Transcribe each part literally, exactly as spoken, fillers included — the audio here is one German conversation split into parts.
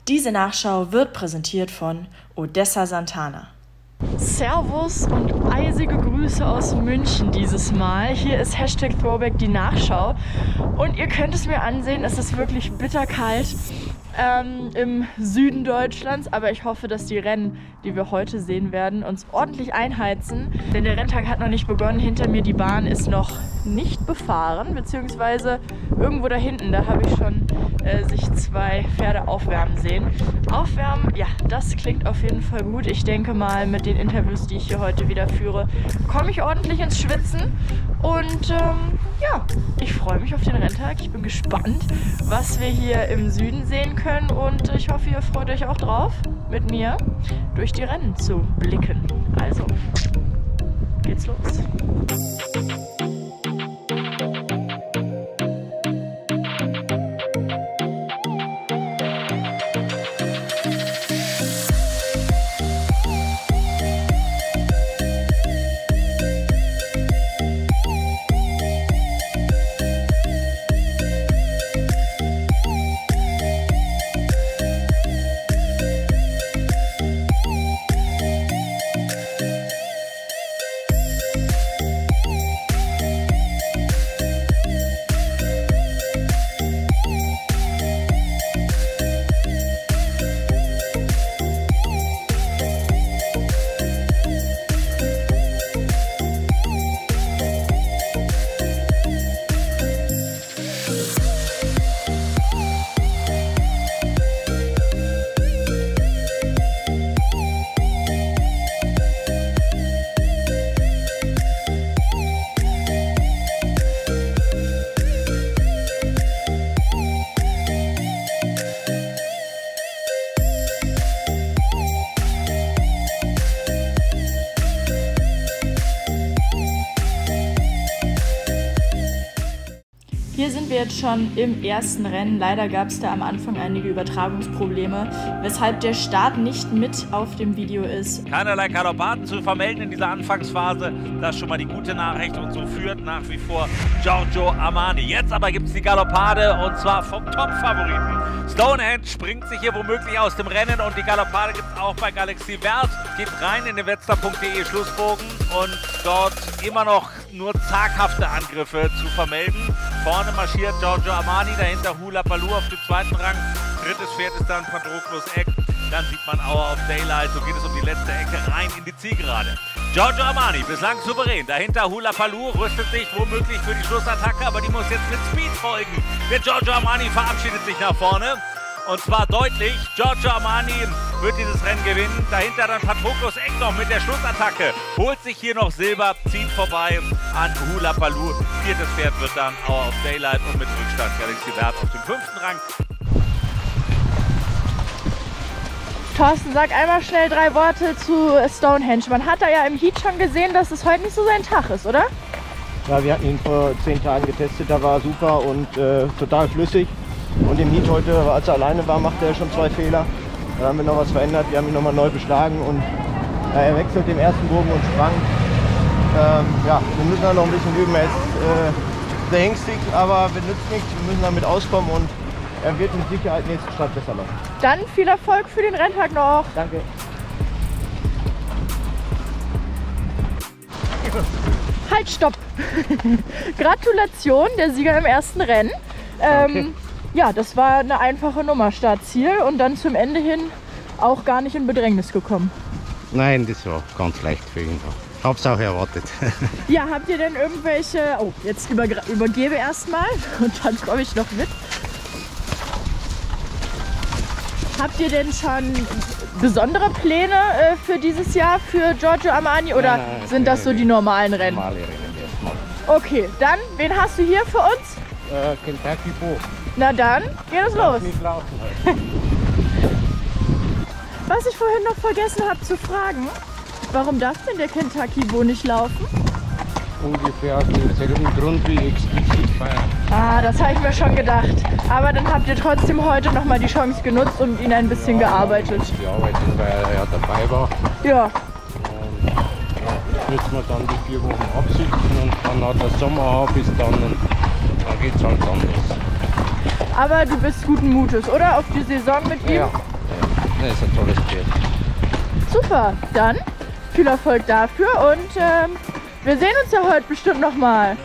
Diese Nachschau wird präsentiert von Odessa Santana. Servus und eisige Grüße aus München dieses Mal. Hier ist Hashtag Throwback die Nachschau. Und ihr könnt es mir ansehen, es ist wirklich bitterkalt ähm, im Süden Deutschlands. Aber ich hoffe, dass die Rennen, die wir heute sehen werden, uns ordentlich einheizen. Denn der Renntag hat noch nicht begonnen. Hinter mir die Bahn ist noch nicht befahren, beziehungsweise irgendwo da hinten, da habe ich schon äh, sich zwei Pferde aufwärmen sehen. Aufwärmen, ja, das klingt auf jeden Fall gut. Ich denke mal, mit den Interviews, die ich hier heute wieder führe, komme ich ordentlich ins Schwitzen. Und ähm, ja, ich freue mich auf den Renntag. Ich bin gespannt, was wir hier im Süden sehen können. Und ich hoffe, ihr freut euch auch drauf, mit mir durch die Rennen zu blicken. Also, geht's los. Hier sind wir jetzt schon im ersten Rennen. Leider gab es da am Anfang einige Übertragungsprobleme, weshalb der Start nicht mit auf dem Video ist. Keinerlei Galoppaden zu vermelden in dieser Anfangsphase. Das ist schon mal die gute Nachricht und so führt nach wie vor Giorgio Armani. Jetzt aber gibt es die Galoppade und zwar vom Top-Favoriten. Stonehenge springt sich hier womöglich aus dem Rennen und die Galoppade gibt es auch bei Galaxy Wert. Geht rein in den wetzlar punkt de Schlussbogen und dort immer noch nur zaghafte Angriffe zu vermelden. Vorne marschiert Giorgio Armani, dahinter Hula Baloo auf dem zweiten Rang. Drittes Pferd ist dann Patroklos Eck. Dann sieht man Hour of Daylight. So geht es um die letzte Ecke rein in die Zielgerade. Giorgio Armani bislang souverän. Dahinter Hula Baloo rüstet sich womöglich für die Schlussattacke, aber die muss jetzt mit Speed folgen. Der Giorgio Armani verabschiedet sich nach vorne. Und zwar deutlich. Giorgio Armani wird dieses Rennen gewinnen. Dahinter dann Patroklos Eck noch mit der Schlussattacke. Holt sich hier noch Silber, zieht vorbei an Hula Baloo. Viertes Pferd wird dann Hour of Daylight und mit Rückstand Galaxy Wert auf dem fünften Rang. Thorsten, sag einmal schnell drei Worte zu Stonehenge. Man hat da ja im Heat schon gesehen, dass es heute nicht so sein Tag ist, oder? Ja, wir hatten ihn vor zehn Tagen getestet, da war er super und äh, total flüssig. Und im Heat heute, als er alleine war, machte er schon zwei Fehler. Da haben wir noch was verändert, wir haben ihn nochmal neu beschlagen und ja, er wechselt den ersten Bogen und sprang. Ähm, ja, wir müssen da noch ein bisschen üben, er ist äh, sehr ängstlich, aber wir nützt nichts, wir müssen damit auskommen und er wird mit Sicherheit nächsten Start besser laufen. Dann viel Erfolg für den Renntag noch. Danke. Halt, stopp! Gratulation, der Sieger im ersten Rennen. Ähm, ja, das war eine einfache Nummer, Startziel und dann zum Ende hin auch gar nicht in Bedrängnis gekommen. Nein, das war ganz leicht für ihn. Ich hab's auch erwartet. Ja, habt ihr denn irgendwelche... Oh, jetzt über, übergebe erstmal und dann komme ich noch mit. Habt ihr denn schon besondere Pläne äh, für dieses Jahr für Giorgio Armani oder nein, nein, sind das so die normalen Rennen? Normale Rennen erstmal. Okay, dann, wen hast du hier für uns? Äh, Kentucky Bo. Na dann, geht es los. Was ich vorhin noch vergessen habe zu fragen, warum darf denn der Kentucky Bo nicht laufen? Ungefähr aus demselben Grund wie Exquisite Fire. Ah, das habe ich mir schon gedacht. Aber dann habt ihr trotzdem heute noch mal die Chance genutzt und ihn ein bisschen ja, gearbeitet. Gearbeitet, weil er dabei war. Ja. Und jetzt müssen wir dann die vier Wochen absitzen und dann hat er Sommer bis dann und dann geht es halt anders. Aber du bist guten Mutes, oder? Auf die Saison mit ihm? Ja, Er ist ein tolles Pferd. Super, dann viel Erfolg dafür und ähm, wir sehen uns ja heute bestimmt nochmal.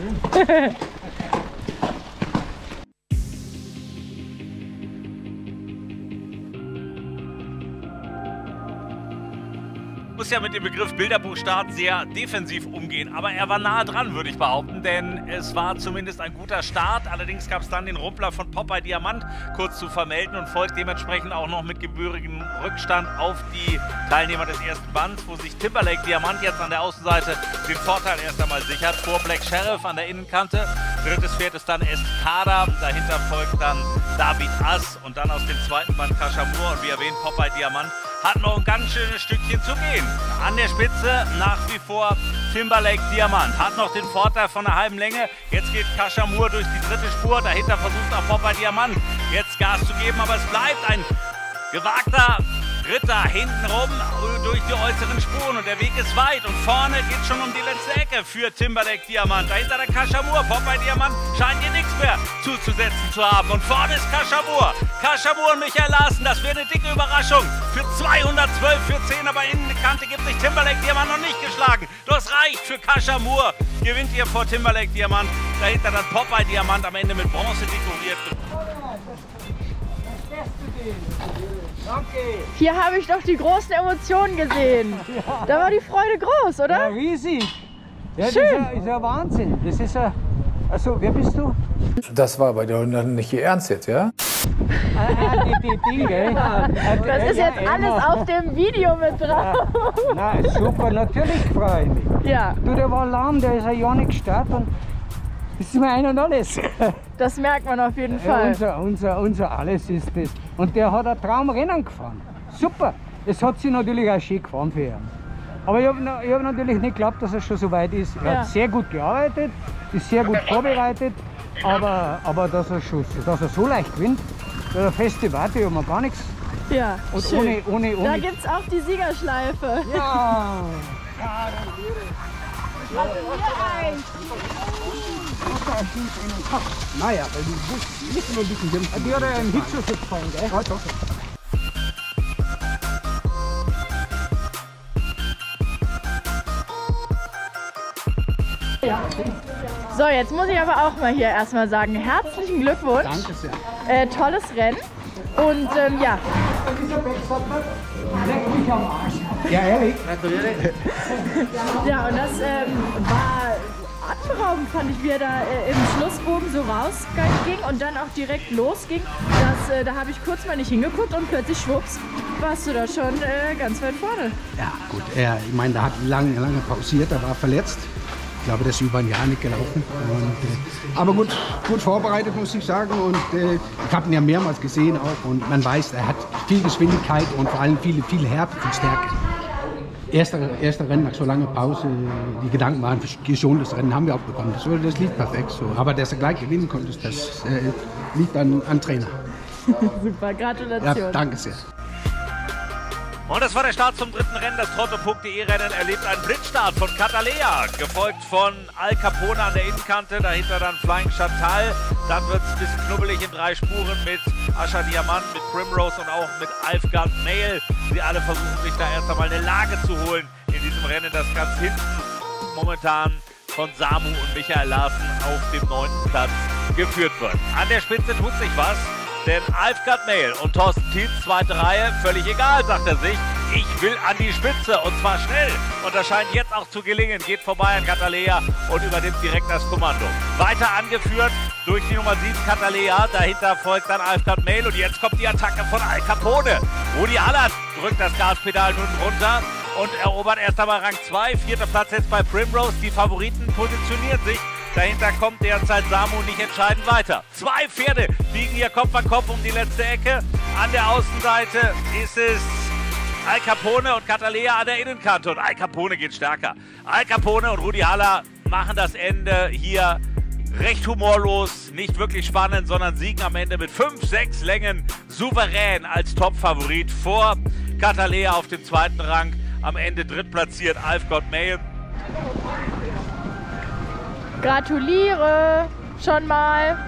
Muss ja mit dem Begriff Bilderbuchstart sehr defensiv umgehen, aber er war nahe dran, würde ich behaupten, denn es war zumindest ein guter Start. Allerdings gab es dann den Rumpler von Popeye Diamant kurz zu vermelden und folgt dementsprechend auch noch mit gebührigem Rückstand auf die Teilnehmer des ersten Bands, wo sich Timberlake Diamant jetzt an der Außenseite den Vorteil erst einmal sichert, vor Black Sheriff an der Innenkante. Drittes Pferd ist dann Escada, dahinter folgt dann David Ass und dann aus dem zweiten Band Kashamur und wie erwähnt Popeye Diamant hat noch ein ganz schönes Stückchen zu gehen. An der Spitze nach wie vor Timberlake Diamant. Hat noch den Vorteil von einer halben Länge. Jetzt geht Kashamur durch die dritte Spur. Dahinter versucht auch Popeye Diamant jetzt Gas zu geben. Aber es bleibt ein gewagter Ritter hintenrum durch die äußeren Spuren. Und der Weg ist weit. Und vorne geht schon um die letzte Ecke für Timberlake Diamant. Dahinter der Kashamur. Popeye Diamant scheint hier nichts mehr zuzusetzen zu haben. Und vorne ist Kashamur. Kashamur und Michael Larsen, das wäre eine dicke Überraschung. Für zweihundertzwölf für zehn, aber in die Kante gibt sich Timberlake Diamant noch nicht geschlagen. Das reicht für Kashamur. Gewinnt hier vor Timberlake Diamant. Dahinter dann Popeye Diamant am Ende mit Bronze dekoriert. Hier habe ich doch die großen Emotionen gesehen. Ja. Da war die Freude groß, oder? Ja, riesig. Ja, schön. Das ist ja, ist ja Wahnsinn. Das ist ja. Also, wer bist du? Das war bei dir nicht Ihr Ernst jetzt, ja? Ah, die, die Dinge. Das ist jetzt alles auf dem Video mit drauf. Na, super, natürlich freue ich mich. Ja. Du, der war lahm, der ist ja ja nicht gestartet. Und das ist mir ein und alles. Das merkt man auf jeden Ja, Fall. unser, unser, unser alles ist das. Und der hat ein Traumrennen gefahren. Super. Es hat sich natürlich auch schön gefahren für ihn. Aber ich habe hab natürlich nicht geglaubt, dass er schon so weit ist. Er Ja. hat sehr gut gearbeitet, ist sehr gut vorbereitet. Aber, aber dass, er schon, dass er so leicht gewinnt, der feste Warte, haben wir gar nichts. Ja, Und schön. ohne, ohne, ohne. Da gibt es auch die Siegerschleife. Ja! Naja, weil die nicht nur ein bisschen dämpfen. Die hat ja einen Hitzschuss gefallen, gell? Ja, doch. So, jetzt muss ich aber auch mal hier erstmal sagen, herzlichen Glückwunsch. Danke sehr. Äh, tolles Rennen. Und ähm, ja. Leck mich am Arsch. Ja, ehrlich? Ja, und das ähm, war atemberaubend, fand ich, wie er da äh, im Schlussbogen so rausging und dann auch direkt losging. Das, äh, da habe ich kurz mal nicht hingeguckt und plötzlich schwupps, warst du da schon äh, ganz weit vorne. Ja, gut. Er, ich meine, der hat lange, lange pausiert, er war verletzt. Ich glaube, das ist über ein Jahr nicht gelaufen. Und, äh, aber gut, gut vorbereitet, muss ich sagen. Und äh, ich habe ihn ja mehrmals gesehen auch. Und man weiß, er hat viel Geschwindigkeit und vor allem viel, viel Härte, viel Stärke. Erster, erster Rennen nach so langer Pause, die Gedanken waren, geschontes Rennen haben wir auch bekommen. Das, das lief perfekt so. Aber dass er gleich gewinnen konnte, das äh, liegt an, an Trainer. Super, Gratulation. Ja, danke sehr. Und das war der Start zum dritten Rennen. Das Trotto.de-Rennen erlebt einen Blitzstart von Catalea, gefolgt von Al Capone an der Innenkante, dahinter dann Flying Chantal. Dann wird es ein bisschen knubbelig in drei Spuren mit Asha Diamant, mit Primrose und auch mit Alfgard Mail. Sie alle versuchen sich da erst einmal eine Lage zu holen in diesem Rennen, das ganz hinten momentan von Samu und Michael Larsen auf dem neunten Platz geführt wird. An der Spitze tut sich was. Denn Alfgard Mail und Thorsten Tietz, zweite Reihe, völlig egal, sagt er sich. Ich will an die Spitze und zwar schnell. Und das scheint jetzt auch zu gelingen. Geht vorbei an Catalea und übernimmt direkt das Kommando. Weiter angeführt durch die Nummer sieben Catalea. Dahinter folgt dann Alfgard Mail und jetzt kommt die Attacke von Al Capone. Rudi Allard drückt das Gaspedal nun runter und erobert erst einmal Rang zwei. Vierter Platz jetzt bei Primrose. Die Favoriten positionieren sich. Dahinter kommt derzeit Samu nicht entscheidend weiter. Zwei Pferde liegen hier Kopf an Kopf um die letzte Ecke. An der Außenseite ist es Al Capone und Catalea an der Innenkante. Und Al Capone geht stärker. Al Capone und Rudi Haller machen das Ende hier recht humorlos. Nicht wirklich spannend, sondern siegen am Ende mit fünf, sechs Längen souverän als Top-Favorit vor Catalea auf dem zweiten Rang. Am Ende drittplatziert Alfgard Mail. Gratuliere schon mal.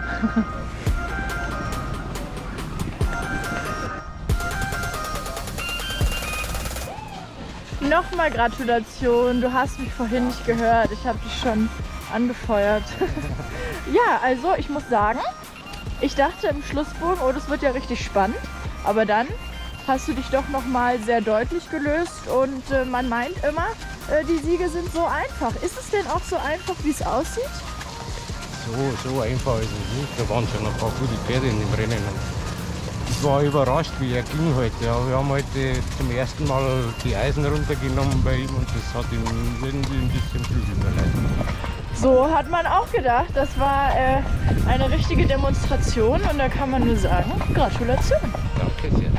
Nochmal Gratulation, du hast mich vorhin nicht gehört, ich habe dich schon angefeuert. Ja, also ich muss sagen, ich dachte im Schlussbogen, oh, das wird ja richtig spannend, aber dann hast du dich doch nochmal sehr deutlich gelöst und äh, man meint immer, äh, die Siege sind so einfach. Ist es denn auch so einfach, wie es aussieht? So, so einfach ist es nicht. Da waren schon ein paar gute Pferde in dem Rennen. Ich war überrascht, wie er ging heute. Ja, wir haben heute zum ersten Mal die Eisen runtergenommen bei ihm und das hat ihm irgendwie ein bisschen Flügel verleiht. So hat man auch gedacht. Das war äh, eine richtige Demonstration und da kann man nur sagen, Gratulation. Danke sehr.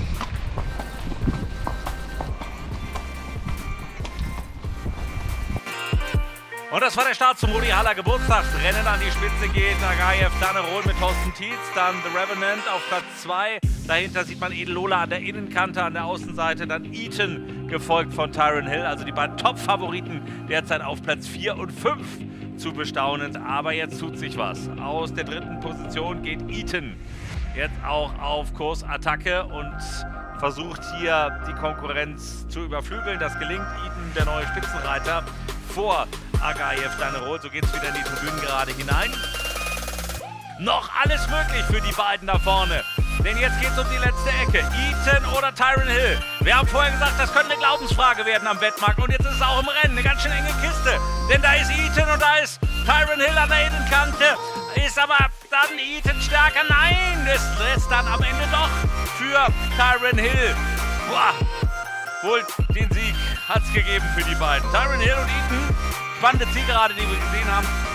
Und das war der Start zum Rudi Haller Geburtstagsrennen. An die Spitze geht Agayev Danerol mit Thorsten Tietz, dann The Revenant auf Platz zwei. Dahinter sieht man Edel Lola an der Innenkante, an der Außenseite dann Eaton, gefolgt von Tyron Hill. Also die beiden Top-Favoriten derzeit auf Platz vier und fünf zu bestaunen. Aber jetzt tut sich was. Aus der dritten Position geht Eaton jetzt auch auf Kursattacke und versucht hier die Konkurrenz zu überflügeln. Das gelingt Eaton, der neue Spitzenreiter, vor Agayev Danerol. So geht es wieder in die Tribünen gerade hinein. Noch alles möglich für die beiden da vorne. Denn jetzt geht es um die letzte Ecke. Eaton oder Tyron Hill. Wir haben vorher gesagt, das könnte eine Glaubensfrage werden am Wettmarkt. Und jetzt ist es auch im Rennen eine ganz schön enge Kiste. Denn da ist Eaton und da ist Tyron Hill an der Innenkante. Ist aber dann Eaton stärker? Nein, das lässt dann am Ende doch für Tyron Hill. Boah, wohl den Sieg hat es gegeben für die beiden. Tyron Hill und Eaton. Spannende Ziel gerade, die wir gesehen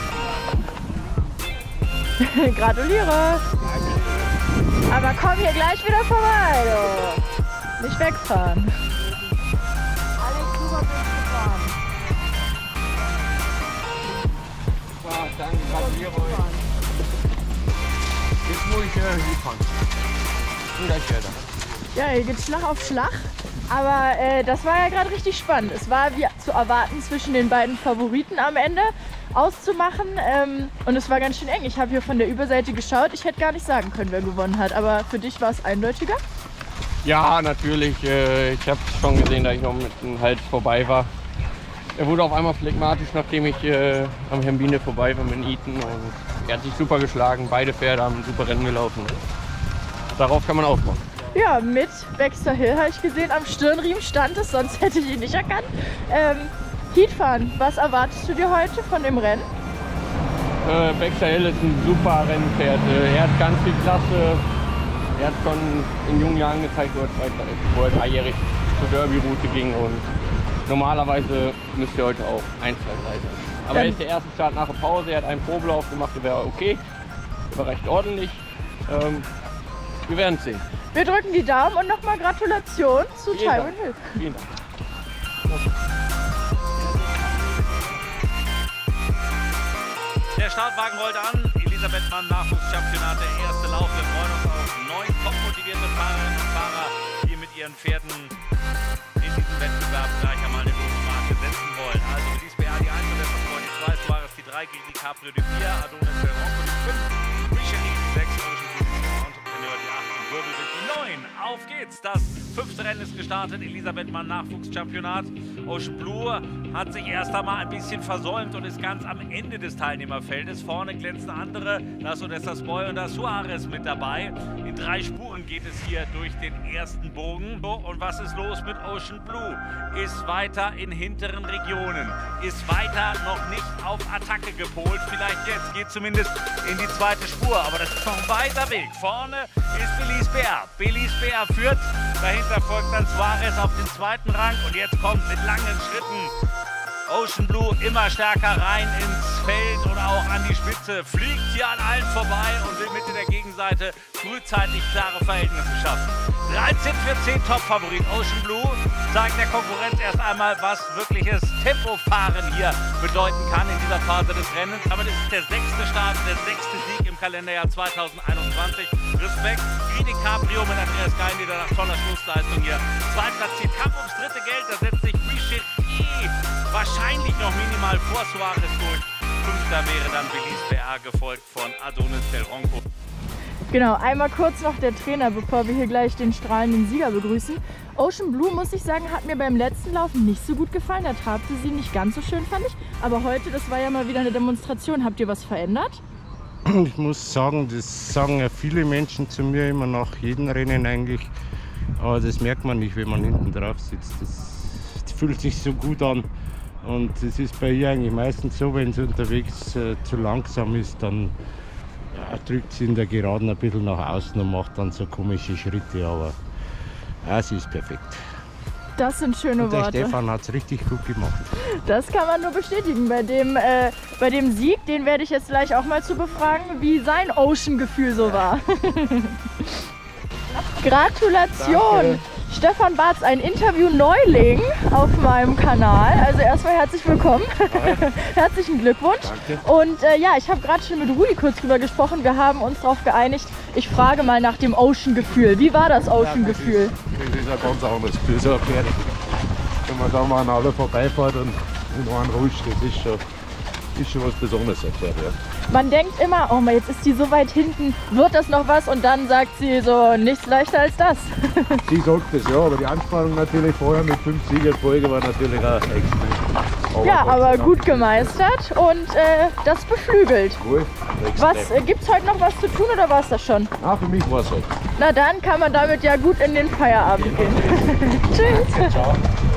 haben. Gratuliere. Aber komm hier gleich wieder vorbei, du. Nicht wegfahren. Alex, du bist gefahren. Ja, danke, gratuliere euch. Jetzt muss ich äh, hinfahren. Und gleich weiter. Ja, hier geht Schlag auf Schlag. Aber äh, das war ja gerade richtig spannend. Es war wie zu erwarten zwischen den beiden Favoriten am Ende auszumachen. Ähm, und es war ganz schön eng. Ich habe hier von der Überseite geschaut. Ich hätte gar nicht sagen können, wer gewonnen hat. Aber für dich war es eindeutiger? Ja, natürlich. Äh, ich habe schon gesehen, dass ich noch mit dem Hals vorbei war. Er wurde auf einmal phlegmatisch, nachdem ich äh, am Hermine vorbei war mit Eaton. Und er hat sich super geschlagen. Beide Pferde haben super Rennen gelaufen. Darauf kann man aufbauen. Ja, mit Baxter Hill habe ich gesehen, am Stirnriemen stand es, sonst hätte ich ihn nicht erkannt. Ähm, Heatfahren, was erwartest du dir heute von dem Rennen? Äh, Baxter Hill ist ein super Rennpferd. Er hat ganz viel Klasse. Er hat schon in jungen Jahren gezeigt, wo er dreijährig zur Derby-Route ging. Und normalerweise müsste er heute auch ein, zwei, drei sein. Aber er ist der erste Start nach der Pause. Er hat einen Probelauf gemacht, der wäre okay. War recht ordentlich. Ähm, wir werden es sehen. Wir drücken die Daumen und nochmal Gratulation zu Tyron Hill. Vielen Dank. Der Startwagen rollt an. Elisabeth Mann, Nachwuchschampionat, der erste Lauf. Wir freuen uns auf neun top motivierte Fahrerinnen und Fahrer, die mit ihren Pferden in diesem Wettbewerb gleich einmal eine gute Marke setzen wollen. Also Belize B A die eins, die zwei, Suarez die drei, Giri Caprio die vier, Adonis Ferronco die fünf, Richelieu die sechs, Entrepreneur die acht und Wirbelwind die neun. Auf geht's! Das fünfte Rennen ist gestartet. Elisabeth Mann, Nachwuchschampionat. Ocean Blue hat sich erst einmal ein bisschen versäumt und ist ganz am Ende des Teilnehmerfeldes. Vorne glänzen andere, da ist Odessa Spoy und da ist Suarez mit dabei. In drei Spuren geht es hier durch den ersten Bogen. Und was ist los mit Ocean Blue? Ist weiter in hinteren Regionen, ist weiter noch nicht auf Attacke gepolt. Vielleicht jetzt, geht zumindest in die zweite Spur, aber das ist noch ein weiter Weg. Vorne ist Belize B A. Belize B A führt, dahinter folgt dann Suarez auf den zweiten Rang und jetzt kommt mit langen Schritten Ocean Blue immer stärker rein ins Feld und auch an die Spitze. Fliegt hier an allen vorbei und will mit in der Gegenseite frühzeitig klare Verhältnisse schaffen. dreizehn für zehn Top-Favorit. Ocean Blue zeigt der Konkurrenz erst einmal, was wirkliches Tempofahren hier bedeuten kann in dieser Phase des Rennens. Aber das ist der sechste Start, der sechste Sieg im Kalenderjahr zweitausendeinundzwanzig. Respekt, Giri Caprio mit Andreas Gein, der nach toller Schlussleistung hier zweitplatziert. Kampf ums dritte Geld, da setzt sich Richelieu wahrscheinlich noch minimal vor Suarez durch. Fünfter wäre dann Belize B A, gefolgt von Adonis Ferronco. Genau, einmal kurz noch der Trainer, bevor wir hier gleich den strahlenden Sieger begrüßen. Ocean Blue, muss ich sagen, hat mir beim letzten Lauf nicht so gut gefallen. Da trabte sie nicht ganz so schön, fand ich. Aber heute, das war ja mal wieder eine Demonstration. Habt ihr was verändert? Ich muss sagen, das sagen ja viele Menschen zu mir immer nach jedem Rennen eigentlich. Aber das merkt man nicht, wenn man hinten drauf sitzt. Das, das fühlt sich so gut an. Und es ist bei ihr eigentlich meistens so, wenn sie unterwegs äh, zu langsam ist, dann ja, drückt sie in der Geraden ein bisschen nach außen und macht dann so komische Schritte. Aber ja, sie ist perfekt. Das sind schöne und der Worte. Stefan hat es richtig gut gemacht. Das kann man nur bestätigen. Bei dem, äh, bei dem Sieg, den werde ich jetzt gleich auch mal zu befragen, wie sein Ocean-Gefühl so war. Gratulation! Danke. Stefan Bartz, ein Interview-Neuling auf meinem Kanal. Also erstmal herzlich willkommen. Herzlichen Glückwunsch. Danke. Und äh, ja, ich habe gerade schon mit Rudi kurz drüber gesprochen. Wir haben uns darauf geeinigt, ich frage mal nach dem Ocean-Gefühl. Wie war das Ocean-Gefühl? Ja, das, das ist ein ganz anderes Gefühl. So ein Pferd. Wenn man da mal an alle vorbeifährt und in einen rutscht, das ist schon, ist schon was Besonderes. Ein Pferd, ja. Man denkt immer, oh, jetzt ist die so weit hinten, wird das noch was? Und dann sagt sie so, nichts leichter als das. Sie sagt es, ja, aber die Anspannung natürlich vorher mit fünf Siegen in Folge war natürlich auch extrem. Ja, aber gut gemeistert und äh, das beflügelt. Cool. Was, äh, gibt es heute noch was zu tun oder war es das schon? Ah, für mich war es halt. Na dann kann man damit ja gut in den Feierabend gehen. Tschüss. Ciao.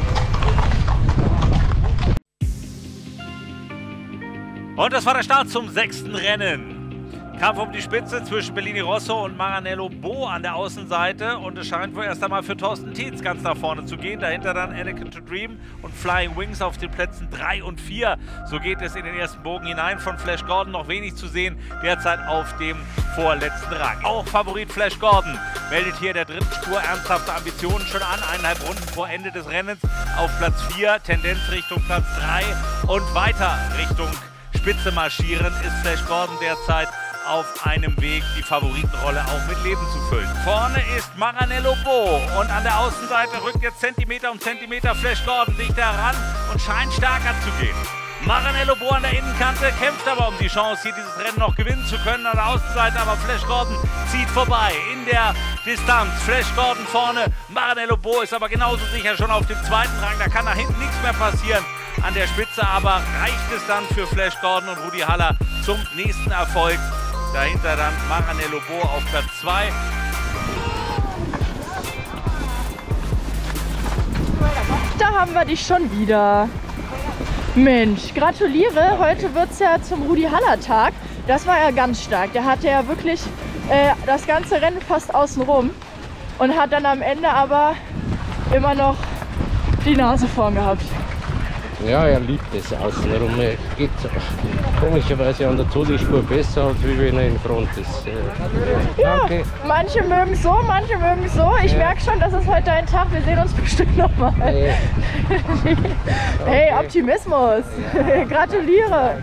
Und das war der Start zum sechsten Rennen. Kampf um die Spitze zwischen Bellini Rosso und Maranello Bo an der Außenseite. Und es scheint wohl erst einmal für Thorsten Tietz ganz nach vorne zu gehen. Dahinter dann Anakin to Dream und Flying Wings auf den Plätzen drei und vier. So geht es in den ersten Bogen hinein. Von Flash Gordon noch wenig zu sehen. Derzeit auf dem vorletzten Rang. Auch Favorit Flash Gordon meldet hier der dritten Spur ernsthafte Ambitionen schon an. Eineinhalb Runden vor Ende des Rennens auf Platz vier. Tendenz Richtung Platz drei und weiter Richtung Spitze marschieren ist Flash Gordon derzeit auf einem Weg, die Favoritenrolle auch mit Leben zu füllen. Vorne ist Maranello Bo und an der Außenseite rückt jetzt Zentimeter um Zentimeter Flash Gordon dichter heran und scheint stärker zu gehen. Maranello Bo an der Innenkante kämpft aber um die Chance, hier dieses Rennen noch gewinnen zu können. An der Außenseite aber Flash Gordon zieht vorbei in der Distanz. Flash Gordon vorne, Maranello Bo ist aber genauso sicher schon auf dem zweiten Rang. Da kann nach hinten nichts mehr passieren. An der Spitze aber reicht es dann für Flash Gordon und Rudi Haller zum nächsten Erfolg. Dahinter dann Maranello Bo auf Platz zwei. Da haben wir dich schon wieder. Mensch, gratuliere. Heute wird es ja zum Rudi Haller Tag. Das war ja ganz stark. Der hatte ja wirklich äh, das ganze Rennen fast außen rum und hat dann am Ende aber immer noch die Nase vorn gehabt. Ja, er liebt es außenrum. Er geht komischerweise an der Todesspur besser, als wie wenn er in Front ist. Äh, ja, danke. Manche mögen es so, manche mögen es so. Ich ja. merke schon, das ist heute ein Tag. Wir sehen uns bestimmt nochmal. Hey. Hey, Optimismus. Ja. Gratuliere.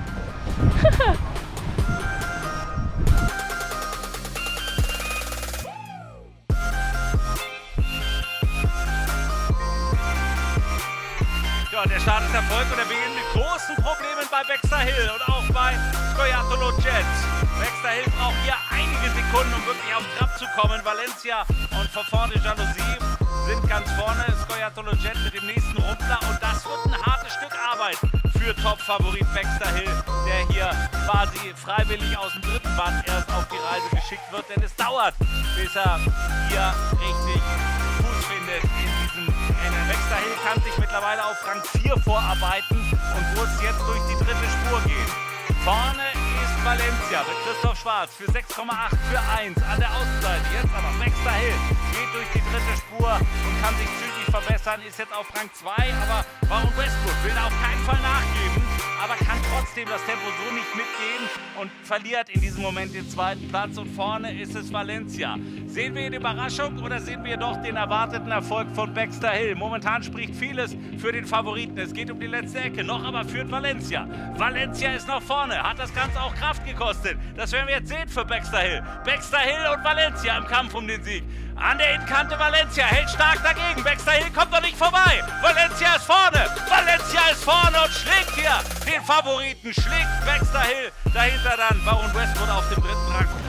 Der Start ist Erfolg und er beginnt mit großen Problemen bei Baxter Hill und auch bei Scoiattolo Jet. Baxter Hill braucht hier einige Sekunden, um wirklich auf Trab zu kommen. Valencia und Fafon de Jalousie sind ganz vorne. Scoiattolo Jet mit dem nächsten Rumpler und das wird ein hartes Stück Arbeit für Top-Favorit Baxter Hill, der hier quasi freiwillig aus dem dritten Band erst auf die Reise geschickt wird, denn es dauert, bis er hier richtig Fuß findet in diesem Rennen. Baxter Hill kann sich mittlerweile auf Rang vier vorarbeiten und muss jetzt durch die dritte Spur gehen. Vorne ist Valencia mit Christoph Schwarz für sechs Komma acht für eins an der Außenseite. Jetzt aber Baxter Hill geht durch die dritte Spur und kann sich zügig verbessern, ist jetzt auf Rang zwei, aber Baron Westwood will da auf keinen Fall nachgeben, aber kann trotzdem das Tempo so nicht mitgehen und verliert in diesem Moment den zweiten Platz und vorne ist es Valencia. Sehen wir die Überraschung oder sehen wir doch den erwarteten Erfolg von Baxter Hill? Momentan spricht vieles für den Favoriten. Es geht um die letzte Ecke, noch aber führt Valencia. Valencia ist noch vorne, hat das Ganze auch Kraft gekostet. Das werden wir jetzt sehen für Baxter Hill. Baxter Hill und Valencia im Kampf um den Sieg. An der Innenkante Valencia hält stark dagegen. Baxter Hill kommt noch nicht vorbei. Valencia ist vorne. Valencia ist vorne und schlägt hier den Favoriten. Schlägt Baxter Hill. Dahinter dann Baron Westwood auf dem dritten Rang.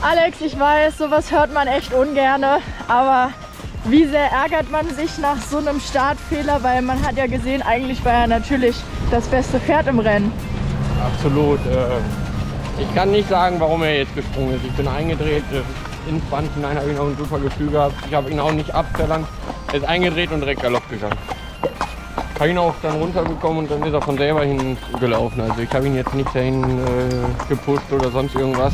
Alex, ich weiß, sowas hört man echt ungerne, aber wie sehr ärgert man sich nach so einem Startfehler, weil man hat ja gesehen, eigentlich war er natürlich das beste Pferd im Rennen. Absolut. Ich kann nicht sagen, warum er jetzt gesprungen ist. Ich bin eingedreht, ins Band hinein habe ich noch ein super Gefühl gehabt. Ich habe ihn auch nicht abverlangt. Er ist eingedreht und direkt Galopp gegangen. Ich habe ihn auch dann runterbekommen und dann ist er von selber hingelaufen. Also ich habe ihn jetzt nicht dahin äh, gepusht oder sonst irgendwas.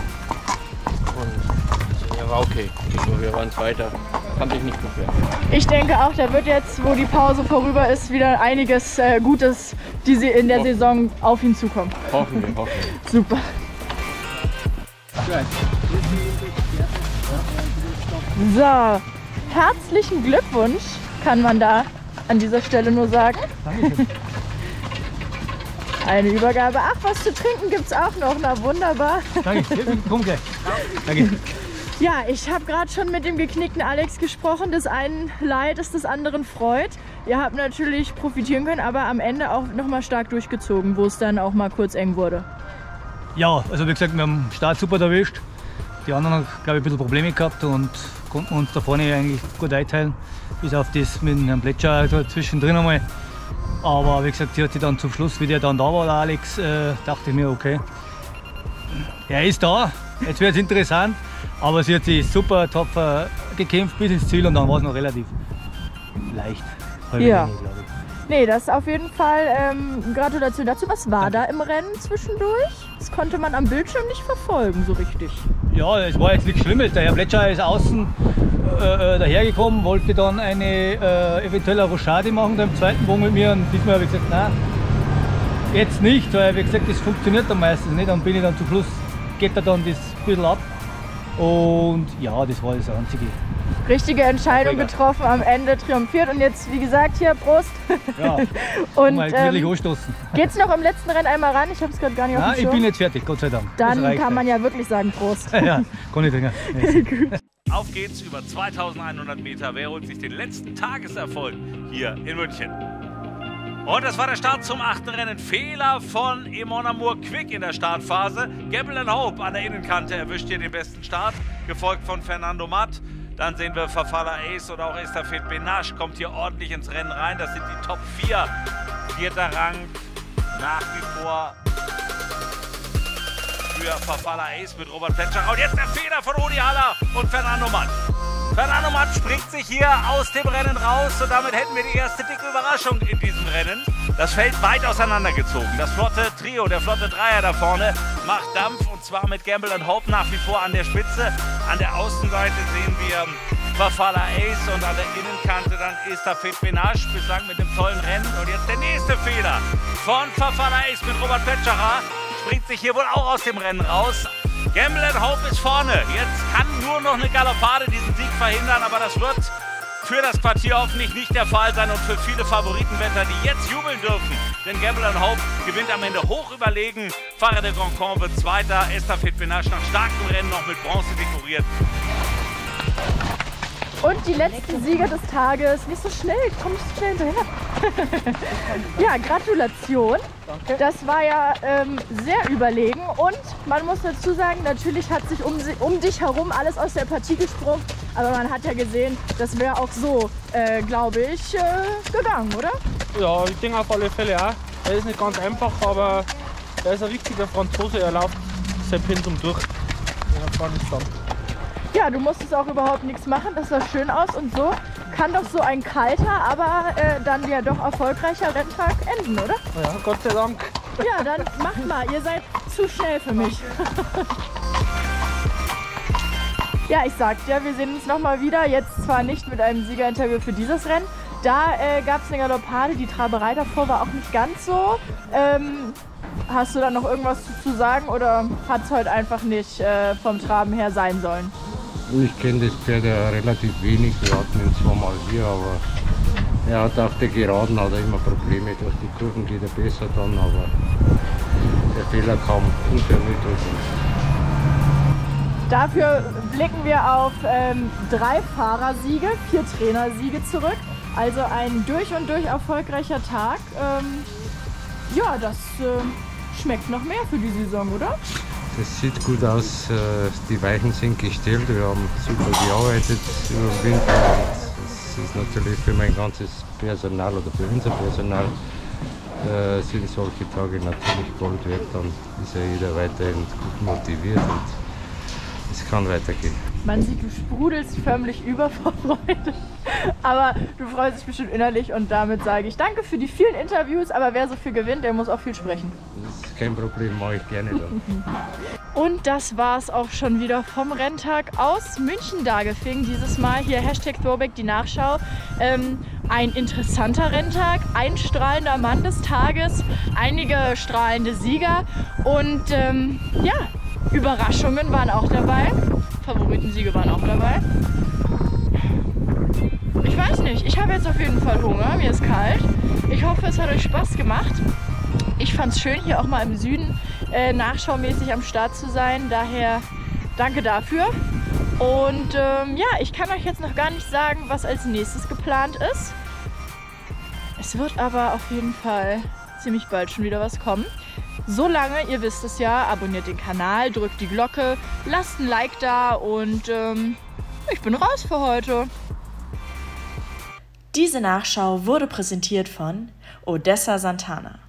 Und er war okay. Also wir waren Zweiter. Kann sich nicht beschweren. Ich denke auch, da wird jetzt, wo die Pause vorüber ist, wieder einiges äh, Gutes, die sie in der Hoffen. Saison auf ihn zukommen. Hoffen wir, hoffen wir. Super. So, herzlichen Glückwunsch, kann man da an dieser Stelle nur sagen. Dankeschön. Eine Übergabe. Ach, was zu trinken gibt es auch noch. Na wunderbar. Danke, komm gleich. Danke. Ja, ich habe gerade schon mit dem geknickten Alex gesprochen. Das einen Leid ist des anderen Freud. Ihr habt natürlich profitieren können, aber am Ende auch noch mal stark durchgezogen, wo es dann auch mal kurz eng wurde. Ja, also wie gesagt, wir haben den Start super erwischt. Die anderen haben, glaube ich, ein bisschen Probleme gehabt und konnten uns da vorne eigentlich gut einteilen. Bis auf das mit dem Herrn Plätscher also zwischendrin einmal. Aber wie gesagt, sie hat sich dann zum Schluss, wie der dann da war, der Alex, äh, dachte ich mir, okay, er ist da, jetzt wird es interessant. Aber sie hat sich super tapfer gekämpft bis ins Ziel und dann war es noch relativ leicht. Ja. Linie, glaube ich. Nee, das auf jeden Fall. Ähm, Gratulation dazu. Was war da im Rennen zwischendurch? Das konnte man am Bildschirm nicht verfolgen, so richtig. Ja, es war jetzt nichts Schlimmes. Der Herr Plätscher ist außen äh, dahergekommen, wollte dann eine äh, eventuelle Rochade machen, da im zweiten Bogen mit mir. Und diesmal habe ich gesagt, nein, jetzt nicht, weil wie gesagt, das funktioniert dann meistens nicht. Dann bin ich dann zum Schluss, geht er dann das ein bisschen ab. Und ja, das war das Einzige. Richtige Entscheidung getroffen, am Ende triumphiert und jetzt, wie gesagt, hier, Prost. Ja, und mal ähm, anstoßen. Geht's noch im letzten Rennen einmal ran? Ich habe es gerade gar nicht auf dem Schirm. Ich bin jetzt fertig, Gott sei Dank. Dann kann man ja wirklich sagen Prost. Ja, kann ich trinken. Gut. Auf geht's über zweitausendeinhundert Meter. Wer holt sich den letzten Tageserfolg hier in München? Und das war der Start zum achten Rennen. Fehler von Mon Amour Quick in der Startphase. Gamble and Hope an der Innenkante erwischt hier den besten Start, gefolgt von Fernando Matt. Dann sehen wir Fafala Ace oder auch Estafet Benache kommt hier ordentlich ins Rennen rein. Das sind die Top vier. Vierter Rang nach wie vor für Fafala Ace mit Robert Plätscher. Und jetzt der Fehler von Rudi Haller und Fernando Matt. Fernando Matt springt sich hier aus dem Rennen raus und damit hätten wir die erste dicke Überraschung in diesem Rennen. Das Feld weit auseinandergezogen. Das flotte Trio, der flotte Dreier da vorne macht Dampf und zwar mit Gamble and Hope nach wie vor an der Spitze. An der Außenseite sehen wir Fafala Ace und an der Innenkante dann Estafet Benache, bislang mit dem tollen Rennen. Und jetzt der nächste Fehler von Fafala Ace mit Robert Plätscher. Springt sich hier wohl auch aus dem Rennen raus. Gamble and Hope ist vorne. Jetzt kann nur noch eine Galoppade diesen Sieg verhindern, aber das wird für das Quartier hoffentlich nicht der Fall sein und für viele Favoritenwetter, die jetzt jubeln dürfen. Denn Gamble and Hope gewinnt am Ende hoch überlegen. Fahrer de Grandcamp wird Zweiter. Estafet Benache nach starkem Rennen noch mit Bronze dekoriert. Und die letzten Sieger des Tages. Nicht so schnell, komm nicht so schnell hinterher. Ja, Gratulation. Danke. Das war ja ähm, sehr überlegen und man muss dazu sagen, natürlich hat sich um, um dich herum alles aus der Partie gesprungen, aber man hat ja gesehen, das wäre auch so, äh, glaube ich, äh, gegangen, oder? Ja, ich denke auf alle Fälle auch. Er ist nicht ganz einfach, aber er ist ein richtiger Franzose, er läuft sein Pensum durch. Ja, kann ich sagen. Ja, du musstest auch überhaupt nichts machen, das sah schön aus und so kann doch so ein kalter, aber äh, dann ja doch erfolgreicher Renntag enden, oder? Ja, Gott sei Dank. Ja, dann macht mal, ihr seid zu schnell für mich. Ja, ich sagte ja, wir sehen uns nochmal wieder, jetzt zwar nicht mit einem Siegerinterview für dieses Rennen, da äh, gab es eine Galoppade, die Traberei davor war auch nicht ganz so. Ähm, hast du da noch irgendwas zu, zu sagen oder hat es heute einfach nicht äh, vom Traben her sein sollen? Ich kenne das Pferd ja relativ wenig, wir hatten ihn zwar mal hier, aber er hat auf der Geraden hat er immer Probleme, durch die Kurven geht er besser dann, aber der Fehler kam unvermittelt. Dafür blicken wir auf ähm, drei Fahrersiege, vier Trainersiege zurück, also ein durch und durch erfolgreicher Tag. Ähm, ja, das äh, schmeckt noch mehr für die Saison, oder? es sieht gut aus, die Weichen sind gestellt, wir haben super gearbeitet über den Winter und es ist natürlich für mein ganzes Personal oder für unser Personal äh, sind solche Tage natürlich Gold wert, dann ist ja jeder weiterhin gut motiviert und es kann weitergehen. Man sieht, du sprudelst förmlich über vor Freude, aber du freust dich bestimmt innerlich und damit sage ich danke für die vielen Interviews, aber wer so viel gewinnt, der muss auch viel sprechen. Das ist kein Problem, mache ich gerne dann. Und das war es auch schon wieder vom Renntag aus München-Dagefing. Dieses Mal hier Hashtag Throwback die Nachschau. Ähm, ein interessanter Renntag, ein strahlender Mann des Tages, einige strahlende Sieger und ähm, ja, Überraschungen waren auch dabei. Favoritensiege waren auch dabei. Ich weiß nicht, ich habe jetzt auf jeden Fall Hunger, mir ist kalt. Ich hoffe, es hat euch Spaß gemacht. Ich fand es schön, hier auch mal im Süden äh, nachschaumäßig am Start zu sein. Daher danke dafür. Und ähm, ja, ich kann euch jetzt noch gar nicht sagen, was als nächstes geplant ist. Es wird aber auf jeden Fall ziemlich bald schon wieder was kommen. Solange, ihr wisst es ja, abonniert den Kanal, drückt die Glocke, lasst ein Like da und ähm, ich bin raus für heute. Diese Nachschau wurde präsentiert von Odessa Santana.